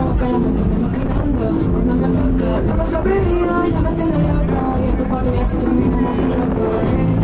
provoca, ya me tiene maquinando. Cuando me toca, la paso prohibido, ya me tiene loca. Y es culpa tuya si terminamos sin ropa.